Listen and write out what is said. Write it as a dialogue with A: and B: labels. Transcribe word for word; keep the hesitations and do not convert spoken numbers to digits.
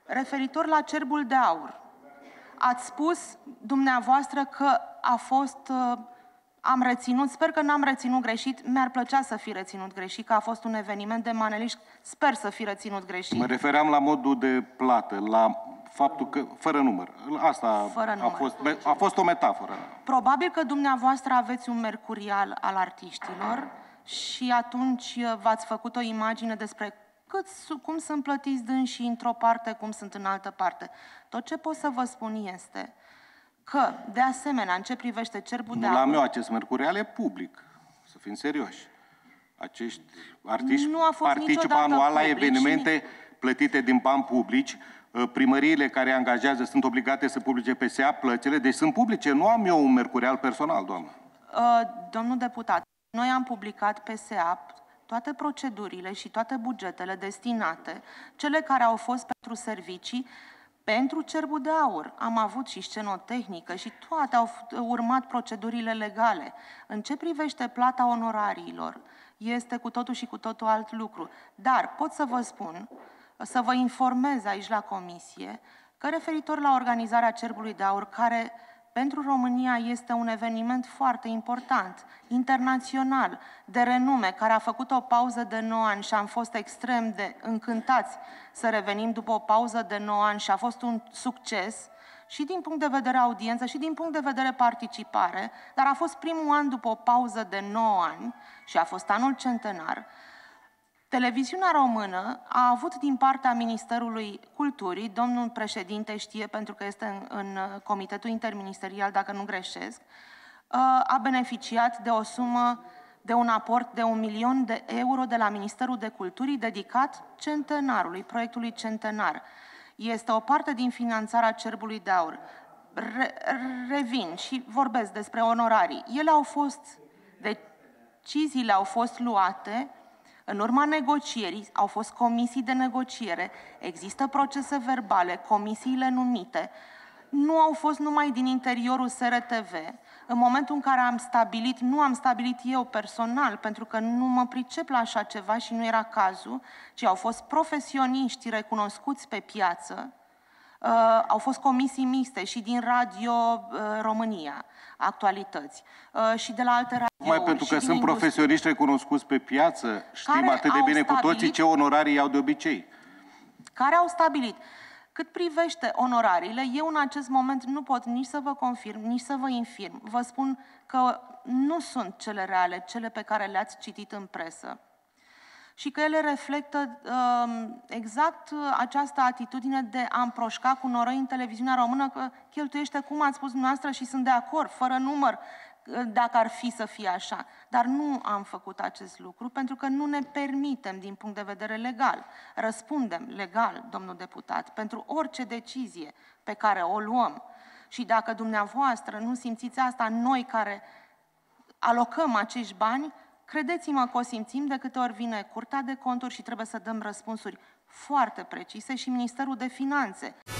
A: referitor la Cerbul de Aur, ați spus dumneavoastră că a fost, uh, am reținut, sper că n-am reținut greșit, mi-ar plăcea să fi reținut greșit, că a fost un eveniment de maneliști, sper să fi reținut greșit.
B: Mă refeream la modul de plată, la faptul că, fără număr, asta
A: fără
B: a,
A: număr.
B: Fost, a fost o metaforă.
A: Probabil că dumneavoastră aveți un mercurial al artiștilor și atunci v-ați făcut o imagine despre cât, cum sunt plătiți dânsii într-o parte, cum sunt în altă parte. Tot ce pot să vă spun este că, de asemenea, în ce privește Cerbul de Aur...
B: Nu l-am eu, acest mercurial e public, să fim serioși. Acești artiști
A: nu a fost
B: participă anual la
A: public,
B: evenimente
A: și...
B: plătite din bani publici. Primăriile care angajează sunt obligate să publice P S A plățile, deci sunt publice. Nu am eu un mercurial personal, doamnă.
A: Uh, domnul deputat, noi am publicat P S A toate procedurile și toate bugetele destinate, cele care au fost pentru servicii, pentru Cerbul de Aur. Am avut și scenotehnică și toate au urmat procedurile legale. În ce privește plata onorariilor, este cu totul și cu totul alt lucru. Dar pot să vă spun, să vă informez aici la comisie, că referitor la organizarea Cerbului de Aur, care pentru România este un eveniment foarte important, internațional, de renume, care a făcut o pauză de nouă ani și am fost extrem de încântați să revenim după o pauză de nouă ani și a fost un succes și din punct de vedere audiență și din punct de vedere participare, dar a fost primul an după o pauză de nouă ani și a fost anul centenar. Televiziunea română a avut din partea Ministerului Culturii, domnul președinte știe pentru că este în, în Comitetul Interministerial, dacă nu greșesc, a beneficiat de o sumă, de un aport de un milion de euro de la Ministerul de Culturii dedicat centenarului, proiectului centenar. Este o parte din finanțarea Cerbului de Aur. Re, revin și vorbesc despre onorarii. Ele au fost, deciziile au fost luate în urma negocierii, au fost comisii de negociere, există procese verbale, comisiile numite, nu au fost numai din interiorul S R T V. În momentul în care am stabilit, nu am stabilit eu personal, pentru că nu mă pricep la așa ceva și nu era cazul, ci au fost profesioniști recunoscuți pe piață, uh, au fost comisii mixte și din Radio uh, România, Actualități, uh, și de la alte radiouri.
B: Mai pentru că sunt profesioniști recunoscuți pe piață, știm atât de bine cu toții ce onorarii iau de obicei.
A: Care au stabilit. Cât privește onorariile, eu în acest moment nu pot nici să vă confirm, nici să vă infirm. Vă spun că nu sunt cele reale, cele pe care le-ați citit în presă. Și că ele reflectă uh, exact această atitudine de a împroșca cu noroi în televiziunea română, că cheltuiește, cum ați spus dumneavoastră, și sunt de acord, fără număr, dacă ar fi să fie așa. Dar nu am făcut acest lucru pentru că nu ne permitem din punct de vedere legal. Răspundem legal, domnul deputat, pentru orice decizie pe care o luăm. Și dacă dumneavoastră nu simțiți asta, noi care alocăm acești bani, credeți-mă că o simțim de câte ori vine Curtea de Conturi și trebuie să dăm răspunsuri foarte precise și Ministerul de Finanțe.